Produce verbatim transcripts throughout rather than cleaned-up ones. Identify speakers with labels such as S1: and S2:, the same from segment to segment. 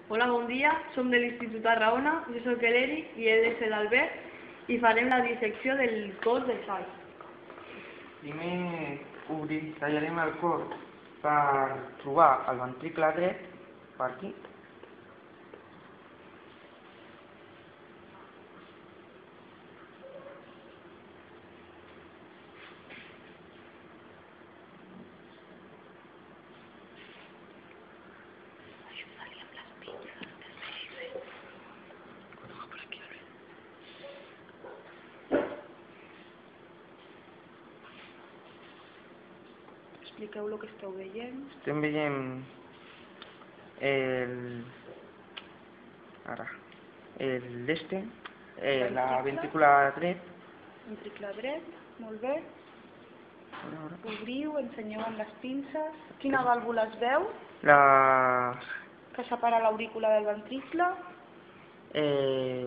S1: Hola, bon dia. Som de l'Institut Arraona. Jo soc l'Eric i ell és l'Albert i farem la dissecció del cos del xai.
S2: Primer obrir, tallarem el cor per trobar el ventricle dret, per aquí.
S1: Expliqueu el que esteu veient.
S2: Estem veient el... ara, el d'este, eh, la ventrícula dret.
S1: Ventricle dret, molt bé.
S2: Ara, ara.
S1: Obriu, ensenyeu amb les pinces. Quina vàlvula es veu?
S2: La...
S1: Que separa l'aurícula del ventricle.
S2: Eh...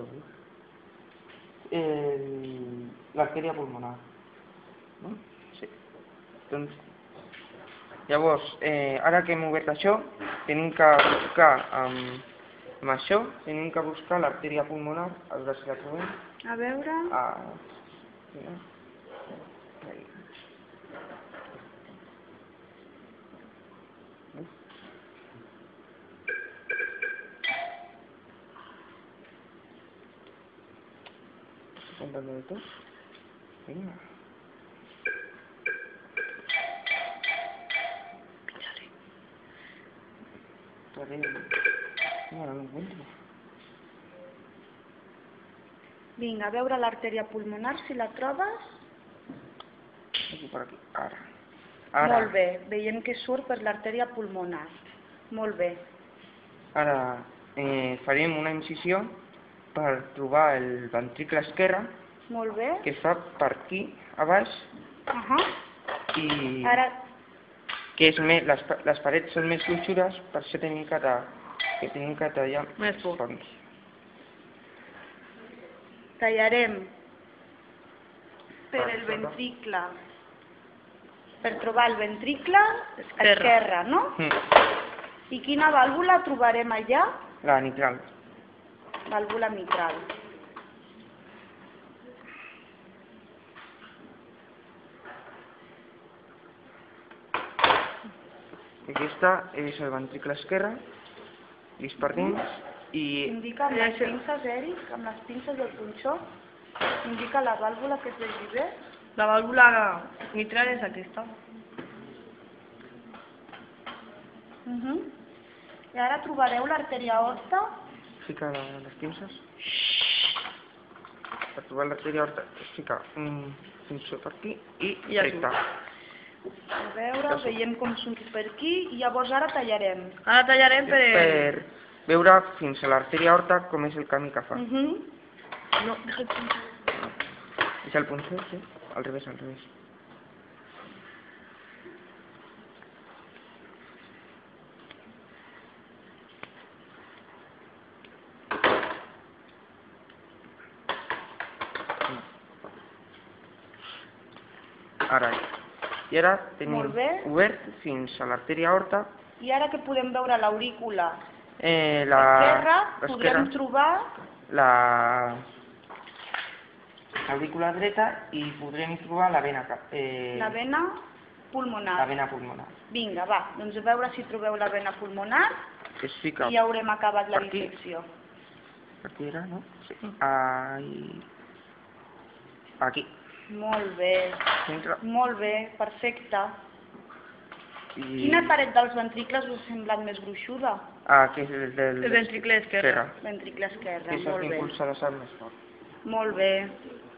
S2: el- l'artèria pulmonar. No? Sí. Doncs, llavors, eh, ara que hem obert això, tenim que buscar amb, amb això, tenim que buscar l'artèria pulmonar, a veure si la trobem.
S1: A veure...
S2: Ah, mira. Ahí. Contando de todo. Venga.
S1: Pincharé.
S2: Todavía no lo encuentro.
S1: Vinga, a veure l'artèria pulmonar, si la trobes.
S2: Aquí por aquí. Ara. Ara.
S1: Molt bé, veiem que surt per l'artèria pulmonar. Molt bé.
S2: Ara eh, farem una incisió per trobar el ventricle esquerre,
S1: Molt bé.
S2: que està per aquí, a baix,
S1: Ahà.
S2: i
S1: Ara,
S2: que és més, les, pa- les parets són més gruixudes, per això tenim que, ta, que, tenim que tallar
S1: Més fort.
S2: fons.
S1: tallarem per
S2: Per
S1: el
S2: sota.
S1: ventricle, per trobar el ventricle
S3: Esquerre.
S1: esquerre, no?
S2: Mm.
S1: I quina vàlvula trobarem allà?
S2: La nitral.
S1: Vàlvula mitral.
S2: Aquesta és el ventricle esquerre, vist per dins, i
S1: Indica amb les pinces, Eric, amb les pinces del punxó, indica la vàlvula que es vegi bé.
S3: La vàlvula mitral és aquesta.
S1: Uh -huh. I ara trobareu l'artèria aorta.
S2: fica la, les pinces. Per trobar l'artèria aorta es fica un pinçó per aquí i
S3: I ja
S2: recta.
S1: A veure, veiem com surt per aquí i llavors ara tallarem.
S3: Ara tallarem per...
S2: Per veure fins a l'artèria aorta com és el camí que fa.
S1: Uh -huh.
S3: No, deixa el punxó.
S2: És el punxó, sí? Al revés, al revés. Ara, i ara tenim
S1: Molt bé.
S2: obert fins a l'artèria aorta.
S1: I ara que podem veure l'aurícula
S2: Eh, la...
S1: esquerra,
S2: l'esquerra,
S1: podrem trobar
S2: la l'aurícula dreta i podrem trobar la vena, cap- eh,
S1: la vena pulmonar.
S2: la vena pulmonar.
S1: Vinga, va, doncs a veure si trobeu la vena pulmonar
S2: Que es fica
S1: i ja haurem acabat la
S2: per aquí.
S1: dissecció.
S2: per aquí era, no? Sí. Ahí. Aquí.
S1: Molt bé,
S2: Entra.
S1: molt bé, perfecte.
S2: I...
S1: Quina paret dels ventricles us ha semblat més gruixuda?
S2: Ah, que és el del...
S3: El ventricle esquerre.
S1: Ventricle esquerre,
S2: Que és el
S1: molt
S2: que
S1: bé.
S2: impulsa la sang més fort.
S1: Molt bé.